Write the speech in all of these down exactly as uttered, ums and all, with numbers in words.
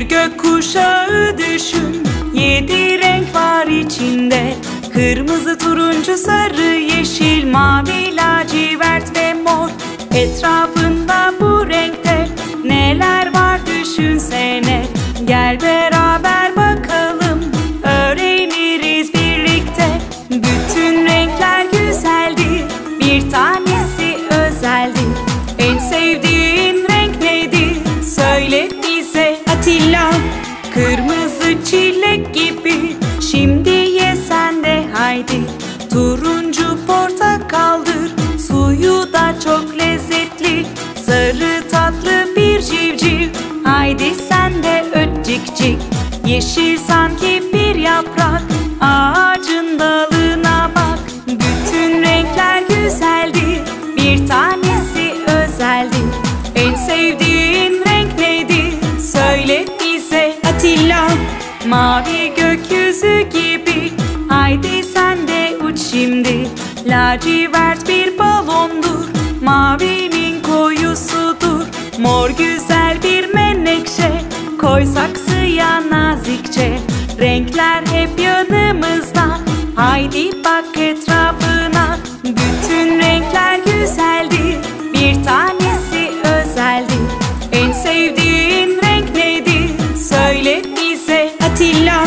gökkuşağı düşün, yedi renk var içinde. Kırmızı, turuncu, sarı, yeşil, mavi, lacivert ve mor. Etrafında bu renkte neler var düşünsene. Gel beraber bakalım, öğreniriz birlikte. Bütün renkler güzeldir, bir tanesi özeldir. En sevdiğin renk nedir? Söyle bize Atilla. Kırmızı çilek gibi, şimdi ye sen de haydi. Turuncu portakaldır, suyu da çok lezzetli. Sarı tatlı bir civciv, haydi sen de öt cik cik. Yeşil sanki bir yaprak, ağacın dalına bak. Bütün renkler güzeldir, bir tanesi özeldir. En sevdiğin renk nedir? Söyle bize Atilla. Mavi gökyüzü gibi, haydi sen de uç şimdi. Lacivert bir balondur, mavinin koyusudur. Mor güzel bir menekşe, koy saksıya nazikçe. Renkler hep yanımızda, haydi bak etrafına. Bütün renkler güzeldir, bir tanesi özeldir. En sevdiğin renk nedir? Söyle bize Atilla.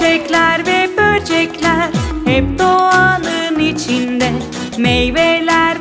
Çiçekler ve böcekler hep doğanın içinde. Meyveler